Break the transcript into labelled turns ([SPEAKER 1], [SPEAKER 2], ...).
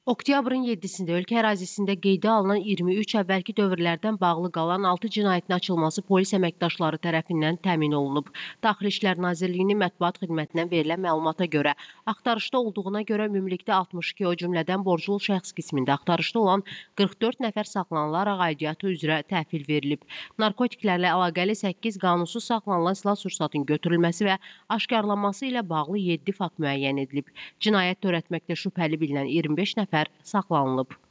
[SPEAKER 1] Oktyabrın 7-sində ölkə ərazisində qeydə alınan 23 əvvəlki dövrlərdən bağlı qalan 6 cinayətin açılması polis əməkdaşları tərəfindən təmin olunub. Daxili İşlər Nazirliyinin mətbuat xidmətindən verilən məlumata görə, axtarışda olduğuna görə ümumilikdə 62, o cümlədən borclu şəxs qismində axtarışda olan 44 nəfər saxlanılaraq aidiyyatı üzrə təhvil verilib. Narkotiklərlə əlaqəli 8 qanunsuz saxlanılan silah-sursatın götürülməsi və aşkarlanması ilə bağlı 7 fakt müəyyən edilib. Cinayət törətməkdə şübhəli bilinən 25 nəfər saxlanılıb.